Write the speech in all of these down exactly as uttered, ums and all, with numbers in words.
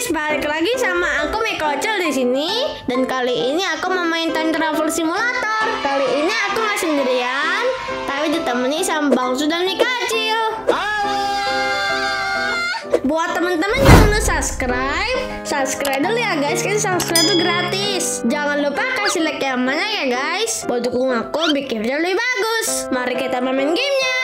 guys, balik lagi sama aku Mikochel di sini. Dan kali ini aku mau main Time Travel Simulator. Kali ini aku nggak sendirian, tapi ditemani sama Bang Su dan Mikochel. Buat teman-teman yang belum subscribe, subscribe dulu ya guys, kan subscribe itu gratis. Jangan lupa kasih like yang mana ya guys, buat dukung aku bikin video lebih bagus. Mari kita main gamenya.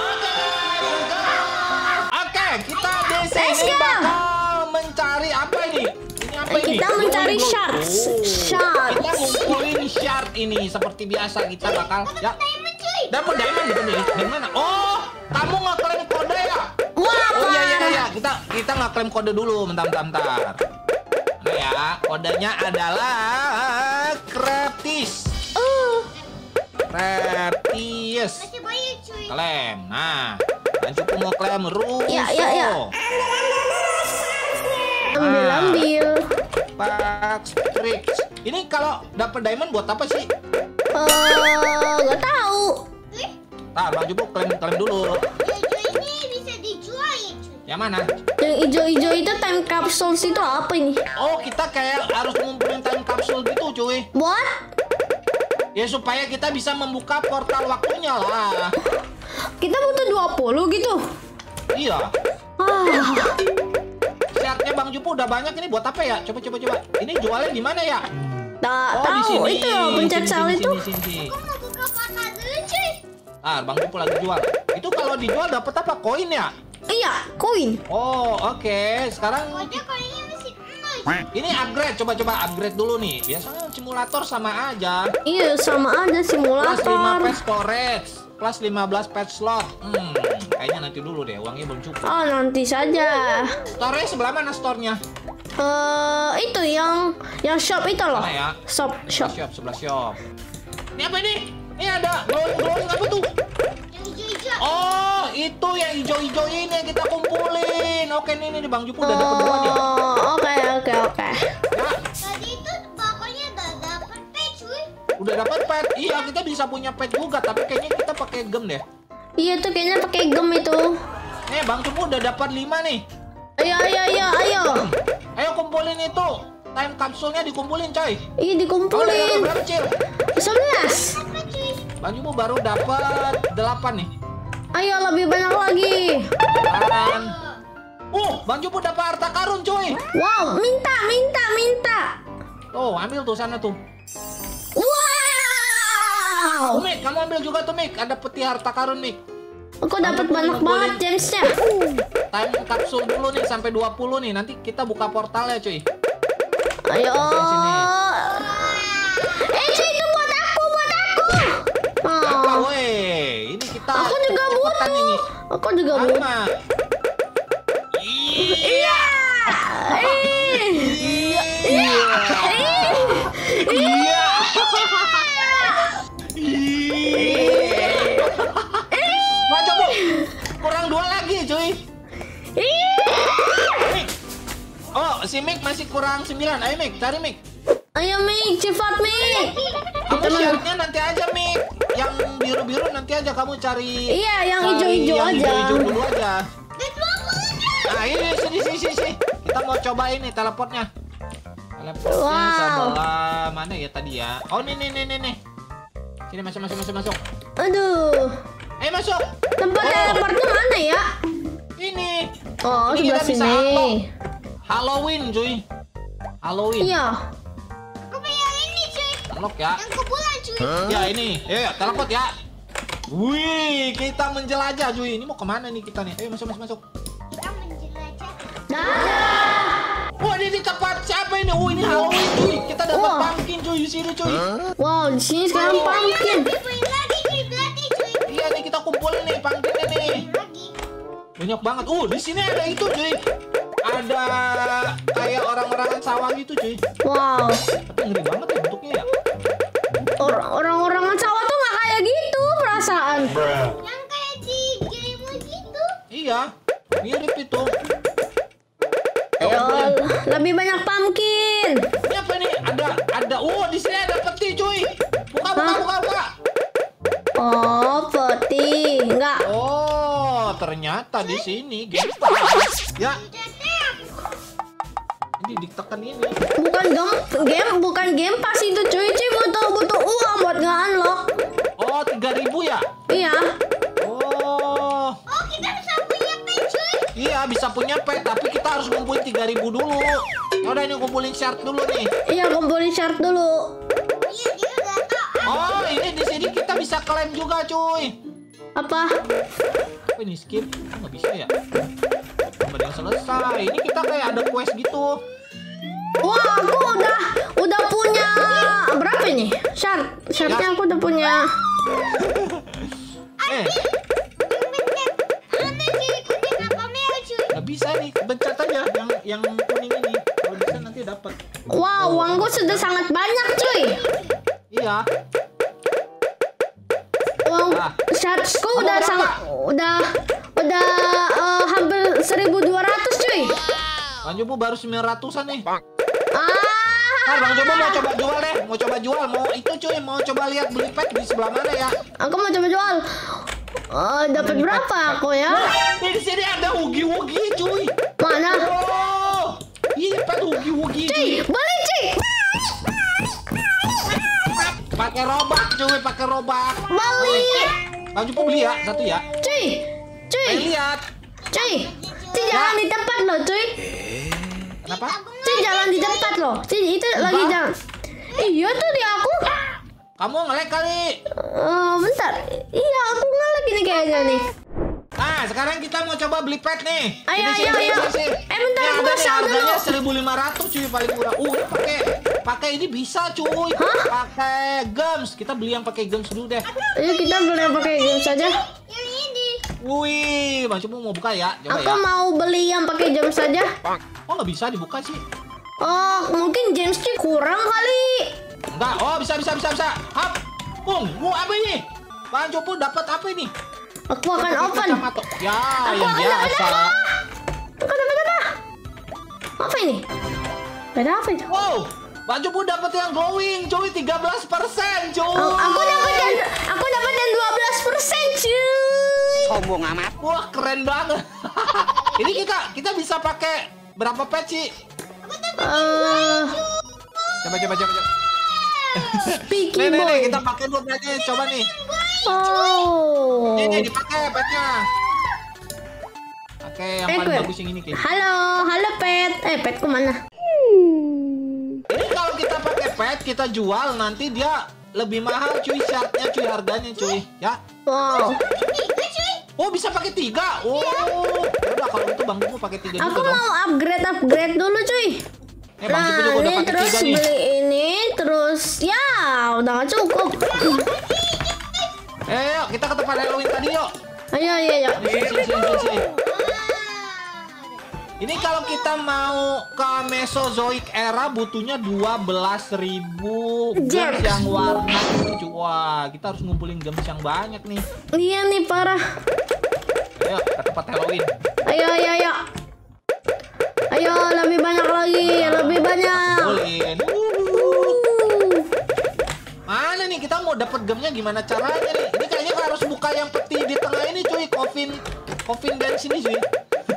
Oke, kita di Let's sini go. bakal mencari apa ini? Ini apa ini? Kita mencari Oh, shards. oh. Shards. Kita ngumpulin shard ini seperti biasa kita bakal ya. Dapat diamond gitu nih. Di mana? Oh, kamu ngeklaim kode ya? Wah, Oh iya iya iya, kita kita ngeklaim kode dulu, bentar bentar bentar. Nah ya, kodenya adalah gratis. Uh, Gratis. Klaim. Nah, dan cukup mau klaim Russo. Ya, ya, ya. ambil ambil. Pax Tricks. Ini kalau dapat diamond buat apa sih? Eh, nggak tahu. Nah, Bang Jubo klaim klaim dulu. Ini bisa dijual ya cuy. Yang mana? Yang hijau-hijau itu time capsule itu apa ini? Oh, kita kayak harus ngumpulin time capsule gitu, cuy. What? Ya supaya kita bisa membuka portal waktunya lah. Kita butuh dua puluh gitu. Iya. Ah, Syaratnya Bang Jupo udah banyak ini buat apa ya? Coba coba coba. Ini jualnya di mana ya? tak Oh, di tahu sini. itu loh, pencet Sini, sel sini, itu. Sini, sini, sini. Aku mau buka portal dulu cuy. Ah, Bang Jupo lagi jual. Itu kalau dijual dapat apa? Koin ya? Iya, koin. Oh, oke. Sekarang Pokoknya koinnya masih emas. ini upgrade. Coba-coba upgrade dulu nih. Biasanya simulator sama aja. Iya, sama aja Plus lima simulator. pet storage. Plus lima belas pet slot. Hmm, kayaknya nanti dulu deh. Uangnya belum cukup. Oh, nanti saja. Store-nya sebelah mana store-nya? Eh, itu yang yang shop itu loh. Mana ya? Shop, shop. Sebelah shop, sebelah shop. Ini apa ini? Ini ada glowing-glowing apa tuh? Yang hijau-hijau. Oh, itu yang hijau-hijau ini yang kita kumpulin. Oke, nih, nih, Bang Jupo udah dapat dua nih. Oh, oke, oke, oke. Ya, Tadi itu pokoknya udah dapet pet cuy. udah dapat pet. Iya, kita bisa punya pet juga, tapi kayaknya kita pakai gem deh. Iya tuh kayaknya pakai gem itu. Nih, Bang Jupo udah dapat lima nih. Ayo, ayo, ayo, ayo. Ayo kumpulin itu. Time capsule-nya dikumpulin, coy. Iya Kamu udah dapat dikumpulin. berapa, Cil? sebelas. Apa cuy? Bang Jupo baru dapat delapan nih. Ayo lebih banyak lagi. Dan Uh, Bang Jupo dapat harta karun, coy. Wow, minta, minta, minta. Tuh, ambil tuh sana tuh. Wow. Oh, Mik, kamu ambil juga tuh, Mik. Ada peti harta karun, Mik. Aku dapat banyak banget gemsnya. Time capsule dulu nih sampai dua puluh nih. Nanti kita buka portalnya, cuy. Ayo. Sini, sini. Eh, itu buat aku, buat aku. Apa, Oh, weh? Ini kita aku juga cepet-cepetan butuh. ini. Aku juga butuh. Sama. Iya. Eh. Iya. Iya. Bang Jupo, kurang dua lagi, cuy. Mik. Oh, si Mik masih kurang sembilan. Ayo, Mik, cari Mik. Ayo Mik, cepat Mik. Kamu syaratnya nanti aja, Mik. Yang biru-biru nanti aja kamu cari. Iya, yang cari hijau-hijau yang aja. hijau-hijau dulu aja. Dan dua puluh. Nah, ini sini sini sini. sini. Kita mau coba ini teleportnya. Teleportnya Wow. sebelah mana ya tadi ya? Oh, nih nih nih nih nih. Sini masuk masuk masuk masuk. Aduh, Ayo masuk. tempat Oh. teleportnya mana ya? Ini. Oh, Ini sebelah kita bisa sini. unlock. Halloween, cuy. Halloween. Iya. Aku pengen ini cuy. Unlock ya. Yang kebulan cuy. Ya ini. Ayo, ya, teleport ya. Wih, kita menjelajah, cuy. Ini mau kemana nih kita nih? Ayo masuk masuk masuk. Kita menjelajah. Nah. Wah, ini di tempat siapa ini? Oh, ini Halloween, cuy. Kita dapat Wah. pumpkin, cuy, di sini, cuy. Wow, di sini sekarang pumpkin. Dia pengen lagi cuy. Berarti cuy. Iya nih, kita kumpulin nih pumpkinnya nih. Lagi. Banyak banget. Uh, di sini ada itu, cuy. Ada kayak orang-orang sawah gitu, cuy. Wow, Tapi ngeri banget ya bentuknya ya. Or- orang-orang sawah tuh nggak kayak gitu perasaan. Yang kayak di game gitu. Iya, mirip itu. Ayo, lebih banyak pumpkin. Ini apa nih? Ada, ada. Oh, di sini ada peti, cuy. Buka, buka, Hah? buka, buka. Oh, peti. Enggak. Oh, ternyata di sini game pass. Ya, Ini ditekan ini. Bukan game, game bukan game pas itu cuy, cuy butuh butuh uang buat nge-unlock. Oh, tiga ribu ya? Iya. Oh. Oh, kita bisa punya pet cuy. Iya, bisa punya pet, tapi kita harus ngumpulin tiga ribu dulu. Yaudah, ini kumpulin shard dulu nih. Iya, kumpulin shard dulu. Iya, dia udah tahu. Oh, ini di sini kita bisa klaim juga, cuy. Apa? Apa ini skip? Oh, nggak bisa ya? Belum ada yang selesai. Ini kita kayak ada quest gitu. Wah, aku udah udah punya berapa ini? Shard. Shardnya aku udah punya. Eh, Mana cuy? Kuning apa merah cuy? nggak bisa nih. Pencet aja yang yang kuning ini. Kalau bisa nanti dapat. Wow, uangku sudah sangat banyak, cuy. Iya. Uang Ah. shardsku Kamu udah berapa? sangat udah udah eh, hampir seribu dua ratus, cuy. Bang Jobo baru sembilan ratusan nih. Ah, Nah, Bang Jobo mau coba jual deh. Mau coba jual. Mau itu cuy. Mau coba lihat beli pet di sebelah mana ya. aku mau coba jual. Eh, dapat berapa aku ya? Nih, di sini ada wugi-wugi cuy. Mana? Oh, ini pet wugi-wugi Cuy, cuy. beli, cuy. Pakai robak cuy, pakai robak. Beli. Bang Jobo beli ya, satu ya. Cuy. Cuy. Eh, lihat. Cuy. Cuy jangan di tempat loh, cuy. Kenapa? Cuy jangan di tempat loh. Cuy itu lagi Enggak. jangan. Iya tuh di aku. Kamu nge-lag kali. Eh, bentar. Iya, aku nge-lag ini kayaknya nih. Nah, sekarang kita mau coba beli pet nih. Ayo, Sini, ayo, sini, ayo. sini, sini. Eh, bentar, Ini aku ada nih, pasang harganya dulu. seribu lima ratus cuy, paling murah. Uh, ini pakai pakai ini bisa cuy. Hah? Pakai gems. Kita beli yang pakai gems dulu deh. Ayo kita boleh pakai game saja. Yang ini. Wih, Bang Coba mau buka ya. Coba Aku ya. mau beli yang pakai jam saja. Oh, nggak bisa dibuka sih. Oh, mungkin Jamesnya kurang kali. Enggak. Oh, bisa bisa bisa bisa. Hap. Bung, mau apa ini? Bang Coba dapat apa ini? Aku akan Dapat open. kacamata. Ya, Aku yang akan biasa. Aku dapat apa? Apa ini? Beda apa itu? Wow, Bang Coba dapat yang glowing, cuy, tiga belas persen, cuy. Oh, aku dapat yang aku dapat yang dua belas persen, cuy. Sombong amat. Wah, keren banget. Ini kita kita bisa pakai berapa pet sih? Eh, Coba coba coba. coba. Speaky Nih, nih, nih, boy. kita pakai dulu petnya, coba nih. Oh. Nih, nih, dipakai petnya. Oke, yang Eh, paling gue. bagus yang ini, Ki. Halo, halo pet. Eh, petku mana? Ini kalau kita pakai pet, kita jual nanti dia lebih mahal, cuy, shardnya, cuy, harganya, cuy. Ya. Wow. Tiga cuy. Oh, bisa pakai tiga. Oh, udah kalau itu Bang Jobo pakai tiga Aku juga dong. mau upgrade upgrade dulu, cuy. Eh, Bang Jobo Nah, juga udah ini pakai terus tiga nih. beli ini, terus ya udah gak cukup. Eh, yuk, kita ke tempat Halloween tadi, yuk. Ayo, ayo, ayo. Sini, sini, sini, sini, sini. Ini kalau kita mau ke Mesozoic era butuhnya dua belas ribu gems Gems. yang warna hijau. Wah, kita harus ngumpulin gems yang banyak nih. Iya nih parah. Ayo ke tempat Halloween. Ayo, ayo, ayo. Ayo, lebih banyak lagi, lebih banyak. Ngumpulin. Mana nih kita mau dapat gemnya gimana caranya nih? Ini kayaknya harus buka yang peti di tengah ini cuy. Coffin Coffin dance ini cuy.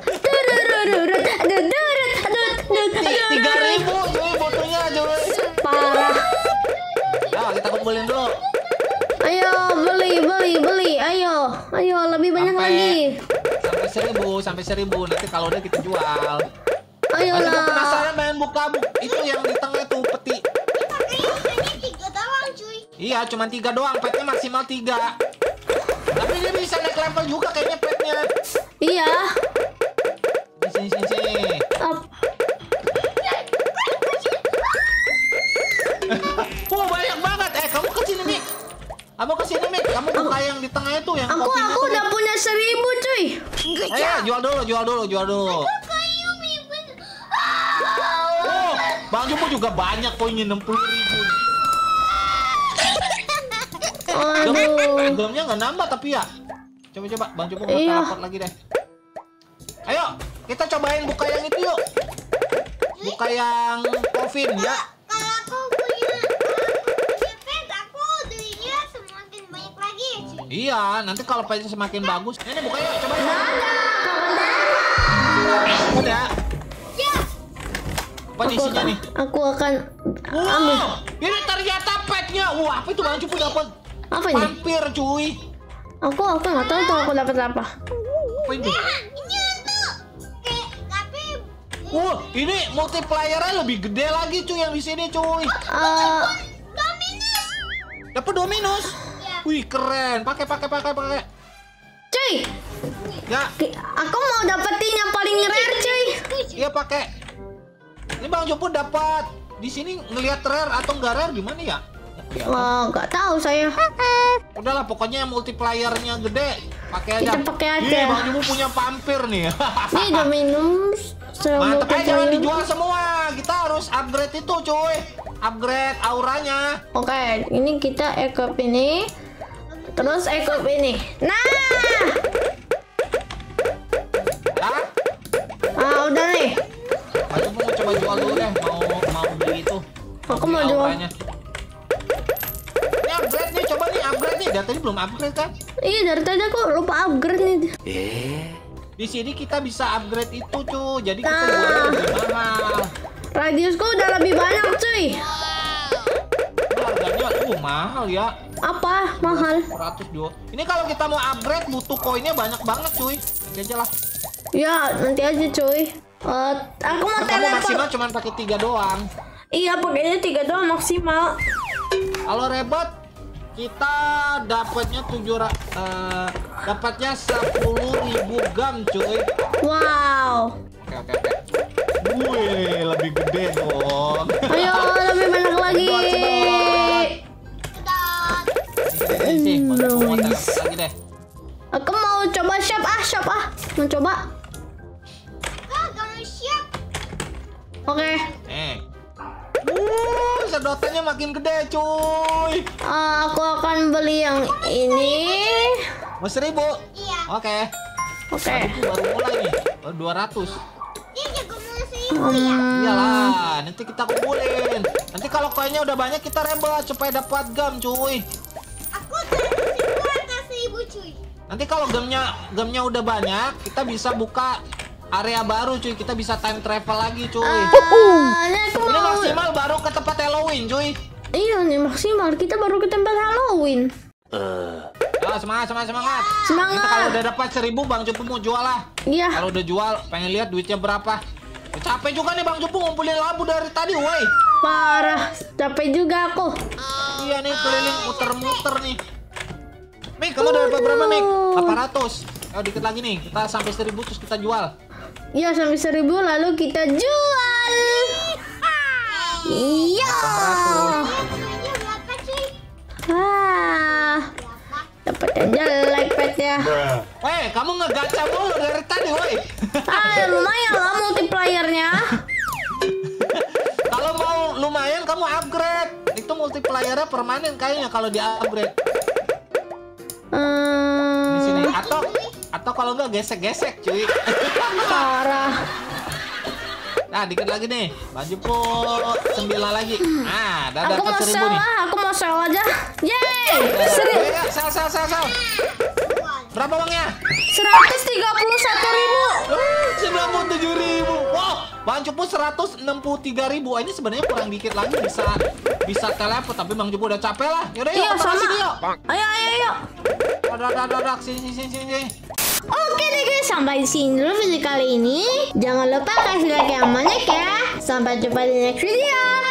Tiga ribu cuy butuhnya cuy. Parah. Ya kita kumpulin dulu. Ayo, beli, beli, beli. Ayo, ayo, lebih banyak lagi. Sampai seribu, sampai seribu. Nanti kalau udah kita jual. Masih mau Ayolah. penasaran main buka bu itu yang di tengah tuh peti. Pakainya hanya tiga doang cuy. Iya, cuma tiga doang. Petnya maksimal tiga. Tapi dia bisa naik level juga kayaknya petnya. Iya. Sini, sini, sini. Up. Wah, banyak banget. Eh, kamu ke sini, Mik. Kamu ke sini, Mik. Kamu buka yang di tengah itu yang Aku, kopinya aku tuh, udah Mik. punya seribu, cuy. Ayo, jual dulu, jual dulu, jual dulu. Kayu mimpi. Oh, Bang Jobo juga banyak koinnya enam puluh ribu. Aduh. Gemnya nggak nambah tapi ya. Coba-coba, Bang Jobo mau Iya. teleport lagi deh. Ayo, kita cobain buka yang itu yuk. Buka yang Coffin ya. Kalau aku punya aku punya pet, aku duitnya semakin banyak lagi ya cuy. Iya, nanti kalau petnya semakin bagus. Ini buka yuk, coba. Dadah, kawan-kawan. Udah. Ya. Apa di isinya nih? Aku akan ambil. Wow, ini ternyata petnya. Wah, apa itu Bang Cupu dapat? Apa ini? Vampir, cuy. Aku aku nggak tahu tuh aku dapat apa. Apa ini? Ini untuk kayak tapi Wah, ini multiplier-nya lebih gede lagi cuy yang di sini cuy. Eh, Dominus. Dapat dua minus. Ya. Wih, keren. Pakai pakai pakai pakai. cuy, Ya, ki- aku mau dapetin yang paling rare cuy. iya pakai. Ini Bang Cupu dapat. Di sini ngelihat rare atau enggak rare gimana ya? Ya, Wah, nggak tahu saya. udahlah pokoknya yang multiplier-nya gede. Pakai aja. Kita pakai aja. Ih, Bang Cupu punya vampir nih. Ini Dominus. Mantap aja, jangan multiplier. dijual semua. Kita harus upgrade itu cuy. Upgrade auranya. Oke, ini kita equip ini. Terus equip ini. Nah, Ya. ah udah nih. Bang Cupu mau coba jual dulu deh. Mau mau beli itu. Aku beli mau jual. auranya. Ini upgrade nih, coba nih upgrade nih. Dari tadi belum upgrade kan? Iya dari tadi aku lupa upgrade nih. Di sini kita bisa upgrade itu cuy. Jadi kita Nah. jualnya lebih mahal. Radiusku udah lebih banyak cuy. Ini harganya uh mahal ya. Apa mahal? seratus dua. Ini kalau kita mau upgrade butuh koinnya banyak banget cuy. Nanti aja lah. Ya nanti aja cuy. Eh, aku mau Kan kamu teleport. maksimal cuma pakai tiga doang. Iya pakainya tiga doang maksimal. Kalau rebot kita dapatnya tujuh ra- eh, dapatnya sepuluh ribu gam cuy. Wow. Oke oke oke. Wih, lebih gede dong. Ayo lebih banyak lagi. Ini sih, bantu aku mau Nice. teleport lagi deh. Aku mau coba shop ah shop ah. Mau coba. Ah, kamu siap. Oke. Eh. Uh, sedotannya makin gede cuy. Eh, aku akan beli yang ini. Mau seribu? Iya. Oke. Oke. Itu baru mulai nih. Oh, dua ratus. Dia jago mulai seribu ya. Hmm, Iyalah, nanti kita kumpulin. Nanti kalau koinnya udah banyak kita rebel supaya dapat gam cuy. Aku seribu atas seribu cuy. Nanti kalau gamnya gamnya udah banyak, kita bisa buka area baru cuy. Kita bisa time travel lagi cuy. eh, ini aku Ini mau. maksimal baru ke tempat Halloween cuy. Iya nih maksimal. Kita baru ke tempat Halloween. Ya, semangat semangat semangat. Semangat. Nanti kalau udah dapat seribu Bang Cupu mau jual lah. Iya. Kalau udah jual, pengen lihat duitnya berapa. Ya, capek juga nih Bang Cupu ngumpulin labu dari tadi, woi. Parah. Capek juga aku. Iya nih keliling muter-muter nih. Mik, kamu udah dapat berapa Mik? delapan ratus. Oh dikit lagi nih, kita sampai seribu terus kita jual. Iya sampai seribu lalu kita jual. Iya. Dia berapa cuy? Ah. Berapa? Dapat aja like petnya. Woi, kamu ngegacha mulu dari tadi, woi. Ah lumayan lah multipliernya. Kalau mau lumayan kamu upgrade. Itu multiplier-nya permanen kayaknya kalau di upgrade. Di sini Hmm, atau atau kalau enggak gesek-gesek, cuy. parah. Nah, dikit lagi nih. Baju po sembilan lagi. Nah, udah Aku dapat mau seribu sell nih. lah, aku mau sell aja. Yeay, seri Ayo, ayo, sel, sel, sel, sel. Berapa uangnya? seratus tiga puluh satu ribu. sembilan puluh tujuh ribu. Wow, Bang Cupu seratus enam puluh tiga ribu. Ini sebenarnya kurang dikit lagi bisa bisa teleport, tapi Bang Cupu udah capek lah. Yaudah yuk, Iya kita sama. sini yuk. Ayo ayo ayo. Dadak, dadak, dadak, sini, sini, sini, sini. Oke deh guys, sampai di sini dulu video kali ini. Jangan lupa kasih like yang banyak ya. Sampai jumpa di next video.